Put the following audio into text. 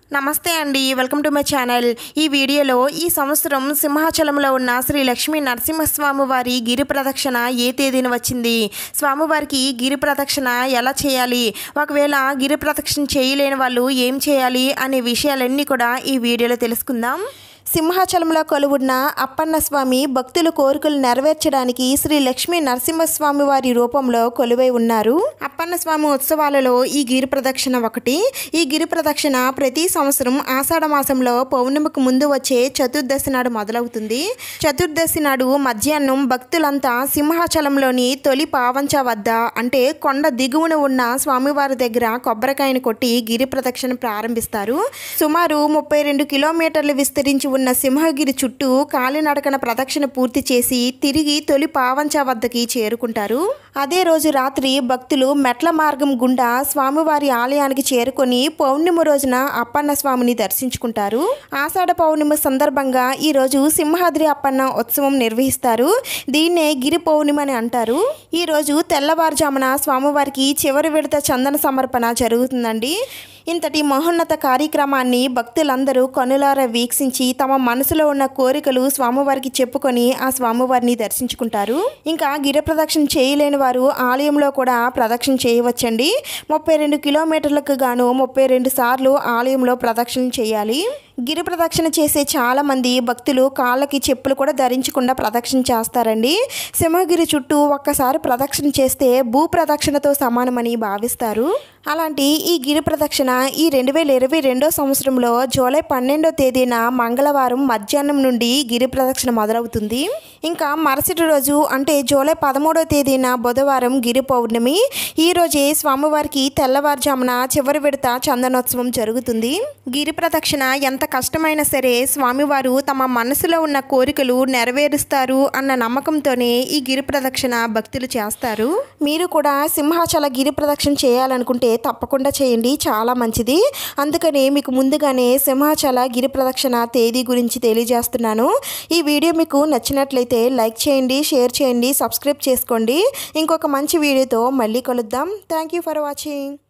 నమస్తే అండి, welcome to my channel. ఈ వీడియోలో ఈ సంవత్సరం సింహాచలంలో ఉన్న శ్రీ లక్ష్మీ నరసింహస్వామి వారి గిరి ప్రదక్షిణ ఏ తేదీన వచ్చింది, స్వామివారికి గిరి ప్రదక్షిణ ఎలా చేయాలి, ఒకవేళ గిరి ప్రదక్షిణ చేయలేని వాళ్ళు ఏం చేయాలి అనే విషయాలన్నీ కూడా ఈ వీడియోలో తెలుసుకుందాం. సింహాచలంలో కొలువున్న అప్పన్న స్వామి భక్తుల కోరికలు నెరవేర్చడానికి శ్రీ లక్ష్మీ నరసింహస్వామి వారి రూపంలో కొలువై ఉన్నారు. అప్పన్న స్వామి ఉత్సవాలలో ఈ గిరి ప్రదక్షిణ ఒకటి. ఈ గిరి ప్రదక్షిణ ప్రతి సంవత్సరం ఆషాఢ మాసంలో పౌర్ణమికి ముందు వచ్చే చతుర్దశి నాడు మొదలవుతుంది. చతుర్దశి నాడు మధ్యాహ్నం భక్తులంతా సింహాచలంలోని తొలి పావంచ వద్ద అంటే కొండ దిగువన ఉన్న స్వామివారి దగ్గర కొబ్బరికాయను కొట్టి గిరి ప్రదక్షిణ ప్రారంభిస్తారు. సుమారు 32 కిలోమీటర్లు విస్తరించి ఉన్న సింహగిరి చుట్టూ కాలినడకన ప్రదక్షిణ పూర్తి చేసి తిరిగి తొలి పావంచ వద్దకి చేరుకుంటారు. అదే రోజు రాత్రి భక్తులు మెట్ల మార్గం గుండా స్వామివారి ఆలయానికి చేరుకొని పౌర్ణమి రోజున అప్పన్న స్వామిని దర్శించుకుంటారు. ఆషాఢ పౌర్ణమి సందర్భంగా ఈ రోజు సింహాద్రి అప్పన్న ఉత్సవం నిర్వహిస్తారు. దీన్నే గిరి పౌర్ణమి అని అంటారు. ఈ రోజు తెల్లవారుజామున స్వామివారికి చివరి విడత చందన సమర్పణ జరుగుతుందండి. ఇంతటి మహోన్నత కార్యక్రమాన్ని భక్తులందరూ కనులారా వీక్షించి తమ మనసులో ఉన్న కోరికలు స్వామివారికి చెప్పుకొని ఆ స్వామివారిని దర్శించుకుంటారు. ఇంకా గిరి ప్రదక్షిణ చేయలేని వారు ఆలయంలో కూడా ప్రదక్షిణ చేయవచ్చండి. 32 కిలోమీటర్లకు గాను 32 సార్లు ఆలయంలో ప్రదక్షిణ చేయాలి. గిరి ప్రదక్షిణ చేసే చాలామంది భక్తులు కాళ్ళకి చెప్పులు కూడా ధరించకుండా ప్రదక్షిణ చేస్తారండి. సింహగిరి చుట్టూ ఒక్కసారి ప్రదక్షిణ చేస్తే భూ ప్రదక్షిణతో సమానమని భావిస్తారు. అలాంటి ఈ గిరి ప్రదక్షిణ ఈ 2022 సంవత్సరంలో జూలై 12వ తేదీన మంగళవారం మధ్యాహ్నం నుండి గిరి ప్రదక్షిణ మొదలవుతుంది. ఇంకా మరుసటి రోజు అంటే జూలై 13వ తేదీన బుధవారం గిరి పౌర్ణమి. ఈ రోజే స్వామివారికి తెల్లవారుజామున చివరి విడత చందనోత్సవం జరుగుతుంది. గిరి ప్రదక్షిణ ఎంత కష్టమైనా సరే స్వామివారు తమ మనసులో ఉన్న కోరికలు నెరవేరుస్తారు అన్న నమ్మకంతోనే ఈ గిరి ప్రదక్షిణ భక్తులు చేస్తారు. మీరు కూడా సింహాచల గిరి ప్రదక్షిణ చేయాలనుకుంటే తప్పకుండా చేయండి, చాలా మంచిది. అందుకనే మీకు ముందుగానే సింహాచల గిరి ప్రదక్షిణ తేదీ గురించి తెలియజేస్తున్నాను. ఈ వీడియో మీకు నచ్చినట్లయితే లైక్ చేయండి, షేర్ చేయండి, సబ్స్క్రైబ్ చేసుకోండి. ఇంకొక మంచి వీడియోతో మళ్ళీ కలుద్దాం. Thank you for watching.